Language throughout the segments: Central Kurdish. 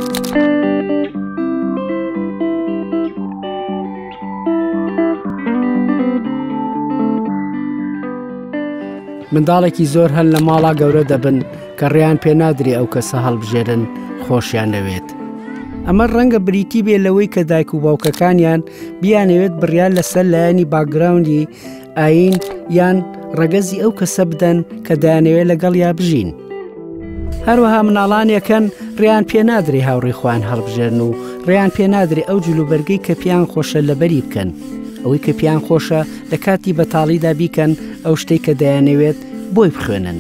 منداڵێکی زۆر هەن لە ماڵا گەورە دەبن کە ڕێیان پێ نادرێ ئەو کەسە هەڵبژێرن خۆشیان نەوێت. ئەمە ڕەنگە بریتی بێ لەوەی کە دایک و باوکەکانیان بیانەوێت بڕیار لەسەر لایەنی باگراوندی ئاین یان ڕەگەزی ئەو کەسە بدەن کە دایانەوێت لەگەڵ یا بژین. هەروەها مناڵانێکەن ڕێیان پێ نادرێ هاوڕێی خۆیان هەڵبژێرن و ڕێیان پێ نادرێ ئەو جلوبەرگەی کە پیان خۆشە لەبەری بکەن. ئەوەی کە پیان خۆشە لە کاتی بەتاڵیدا بیکەن ئەو شتەی کە دەیانەوێت بۆی بخوێنن.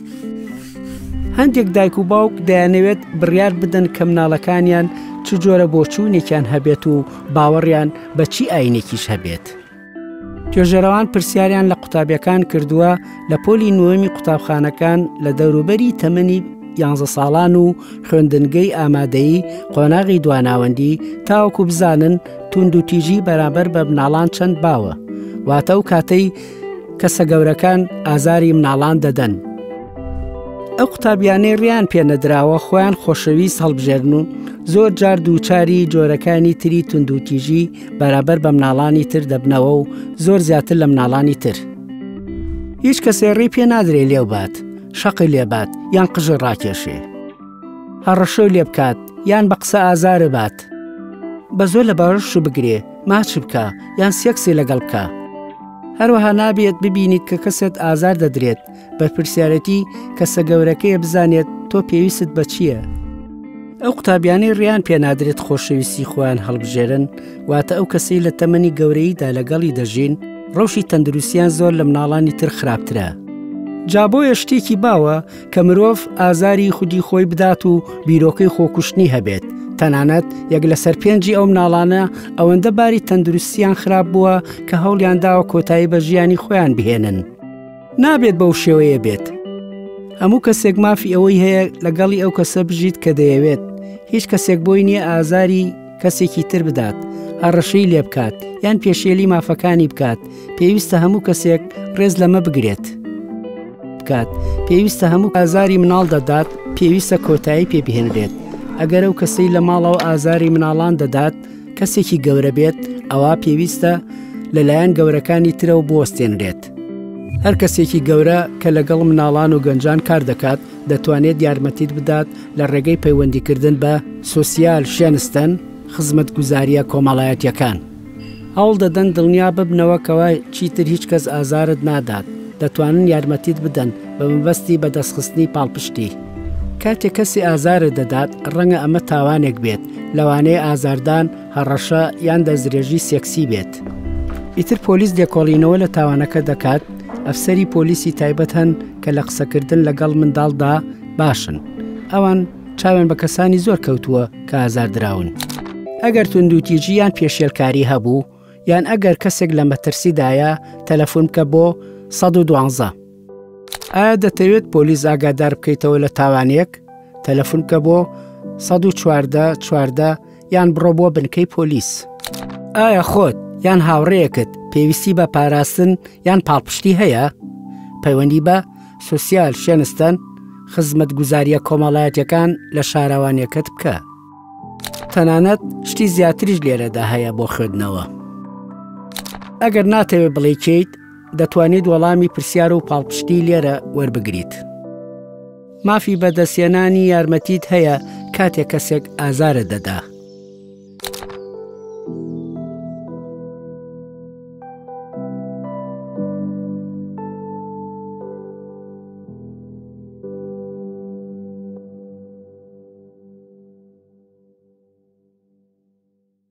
هەندێک دایک و باوک دەیانەوێت بڕیار بدەن کە مناڵەکانیان چ جۆرە بۆچوونێکیان هەبێت و باوەڕیان بە چی ئاینێکیش هەبێت. توێژەرەوان پرسیاریان لە قوتابیەکان کردووە لە پۆلی نوێمی قوتابخانەکان لە دەوروبەری تەمەنی 11 ساڵان و خوێندنگەی ئامادەیی قۆناغی دواناوەندی تاوەکو بزانن توند و تیژی بەرامبەر بە مناڵان چەند باوە، واتە ئەو کاتەی کەسە گەورەکان ئازاری مناڵان دەدەن. ئەو قوتابیانەی ڕیان پێنەدراوە خۆیان خۆشەویست هەڵبژێرن و زۆر جار دووچاری جۆرەکانی تری توند و تیژی بەرامبەر بە مناڵانی تر دەبنەوە و زۆر زیاتر لە مناڵانی تر. هیچ کەسێ ڕێی پێ نادرێ لێو بات، شەقی لێبات یان قژە ڕاکێشێ، هەڕەشۆی لێ بکات یان بە قسە ئازارە بات، بە زۆر لە باوەڕش بگرێ ماچ بکە یان سێکسی لەگەڵ بکە. هەروەها نابێت ببینیت کە کەسێت ئازار دەدرێت بە پرسیارەتی کەسە گەورەکەیە بزانێت تۆ پێویست بە چییە. ئەو قوتابیانەی ڕیان پێنادرێت خۆشەویستی خۆیان هەڵبژێرن، واتە ئەو کەسەی لە تەمەنی گەورەییدا لەگەڵی دەژین ڕەوشی تەندروستیان زۆر لە مناڵانی تر خراپترە. جا بۆیە شتێکی باوە کە مرۆڤ ئازاری خودی خۆی بدات و بیرۆکەی خۆکوشتنی هەبێت، تەنانەت یەک لەسەر 5 ئەو مناڵانە ئەوەندە باری تەندروستیان خراپ بووە کە هەوڵیان داوە کۆتایی بە ژیانی خۆیان بهێنن. نابێت بەو شێوەیە بێت. هەموو کەسێک مافی ئەوەی هەیە لەگەڵی ئەو کەسە بژیت کە دەیەوێت. هیچ کەسێک بۆی نییە ئازاری کەسێکی تر بدات، هەڕەشەی لێ بکات یان پێشێلی مافەکانی بکات. پێویستە هەموو کەسێک ڕێز لەمە بگرێت. پێویستە هەموو ئازاری مناڵ دەدات، پێویستە کۆتایی پێبهێنرێت. ئەگەر ئەو کەسەی لە ماڵەوە ئازاری مناڵان دەدات کەسێکی گەورە بێت، ئەوە پێویستە لەلایەن گەورەکانی ترەوە بوەستێنرێت. هەر کەسێکی گەورە کە لەگەڵ مناڵان و گەنجان کار دەکات دەتوانێت یارمەتیت بدات لە ڕێگەی پەیوەندیکردن بە سۆسیال شێنستن خزمەت گوزاریە کۆمەڵایەتیەکان. هەوڵ دەدەن دڵنیا ببنەوەکەوە چیتر هیچ کەس ئازارت نادات، دەتوانن یارمەتیت بدەن بە مەبەستی بەدەستخستنی پاڵپشتی. کاتێک کەسی ئازارت دەدات ڕەنگە ئەمە تاوانێک بێت، لەوانەیە ئازاردان، هەڕەشە یان دەستدرێژی سێکسی بێت. ئیتر پۆلیس لێکۆڵینەوە لە تاوانەکە دەکات. ئەفسەری پۆلیسی تایبەت هەن کە لە قسەکردن لەگەڵ منداڵدا باشن. ئەوان چاوێن بە کەسانی زۆر کەوتووە کە ئازاردراون. ئەگەر توندوتیژی یان پێشێلکاری هەبوو یان ئەگەر کەسێک لە مەترسیدایە تەلەفۆن بکە بۆ 112. ئایا دەتەوێت پۆلیس ئاگادار بکەیتەوە لە تاوانێک؟ تەلەفۆن بکە بۆ 114 یان بڕۆ بۆ بنکەی پۆلیس. ئایا خۆت یان هاوڕێیەکت پێویستی بە پاراستن یان پاڵپشتی هەیە؟ پەیوەندی بە سۆسیال شێنستن خزمەت گوزاریە کۆمەڵایەتیەکان لە شارەوانیەکەت بکە. تەنانەت شتی زیاتریش لێرەدا هەیە بۆ خوێندنەوە. ئەگەر ناتەوێت بڵێکیت دەتوانیت وەڵامی پرسیار و پاڵپشتی لێرە وەربگریت. مافی بەدەستێنانی یارمەتیت هەیە کاتێک کەسێک ئازارت دەدا.